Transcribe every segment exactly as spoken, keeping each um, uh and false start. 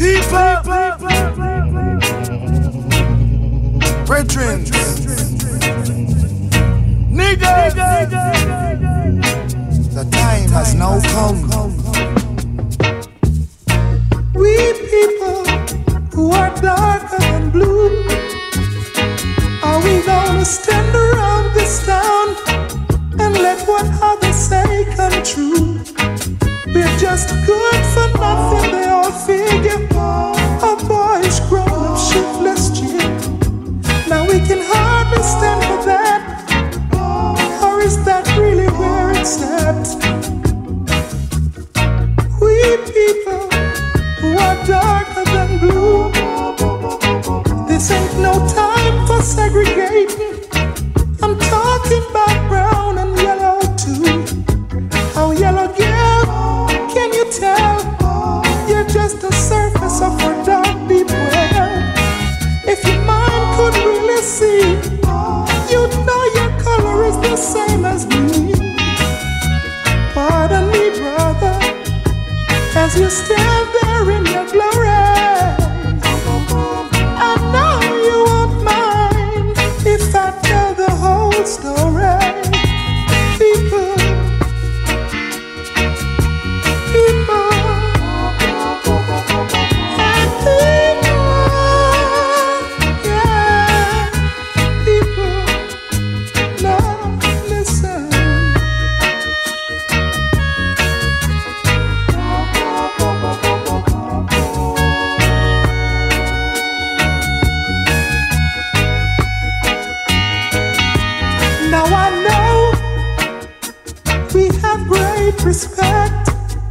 People, brethren, niggas, the time has now come. We people who are darker than blue, are we gonna stand around this town and let what others say come true? We're just good for nothing, they all figure. A boyish grown-up shiftless chick. Now we can hardly stand for that. Or is that really where it's at? We people who are darker than blue, this ain't no time for segregating. I'm talking about brown and yellow too. Oh, yellow girl, can you tell? You're just the surface of our dark deep well. If your mind could really see, you'd know your color is the same as me. Pardon me, brother, as you stand there in your glory. I know you won't mind if I tell the whole story. People, people, and people, yeah, people, now listen. Now I know we have great respect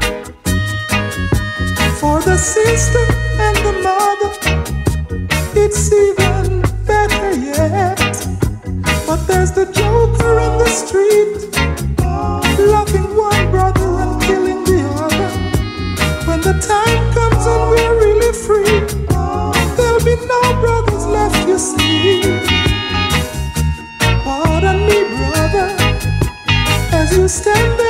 for the sister and the mother. It's even better yet. But there's the joker in the street, loving one brother and killing the other. When the time comes and we're really free, there'll be no brothers left, you see. Pardon me, brother, as you stand there